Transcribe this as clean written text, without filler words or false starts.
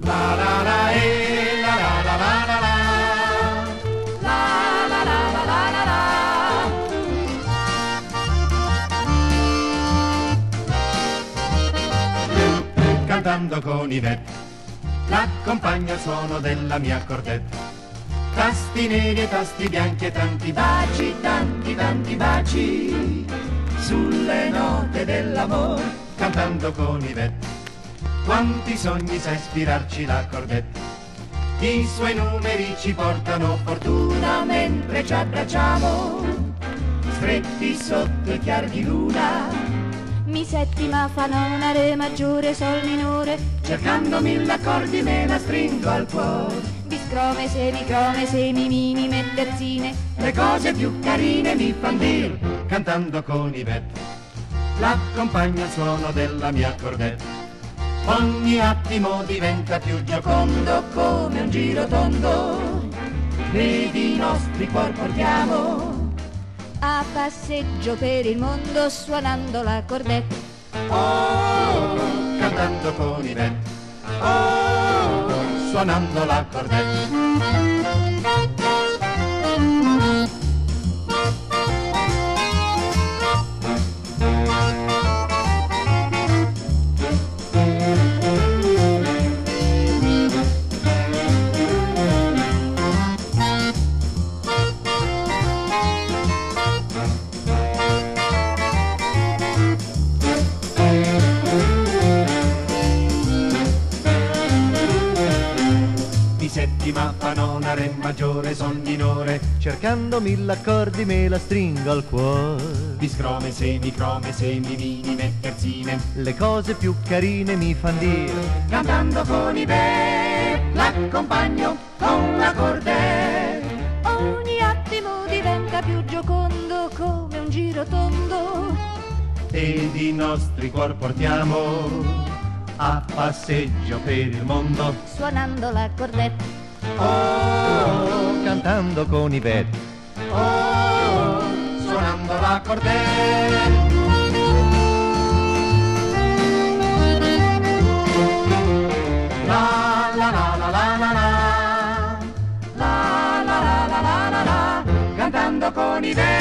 La la la la la la la la la. La la la la la la la. Cantando con Yvette, l'accompagna il suono della mia cordetta. Tasti neri e tasti bianchi e tanti baci, tanti tanti baci, sulle note dell'amore, cantando con Yvette. Quanti sogni sa ispirarci la cordetta, i suoi numeri ci portano fortuna mentre ci abbracciamo, stretti sotto i chiari di luna. Mi settima fa nona, re maggiore, sol minore, Cercando mille accordi me la stringo al cuore. biscrome, semi, minime, terzine. Le cose più carine mi fan dir, cantando con Yvette, l'accompagna il suono della mia cordetta. Ogni attimo diventa più giocondo come un giro tondo, vedi i nostri cuor portiamo A passeggio per il mondo suonando la cordetta. oh, cantando con Yvette, oh, suonando la cordetta. Di settima fa nona, re maggiore, sol minore, Cercando mille accordi me la stringo al cuore. biscrome, semi, minime, terzine. Le cose più carine mi fan dire, Cantando con Yvette, l'accompagno con la cordetta. Ogni attimo diventa più giocondo come un giro tondo. Ed i nostri cuor portiamo a passeggio per il mondo, Suonando la cordetta. oh, cantando con Yvette. oh, suonando la cordetta. La la la la la la la, la la la la la la la, cantando con Yvette.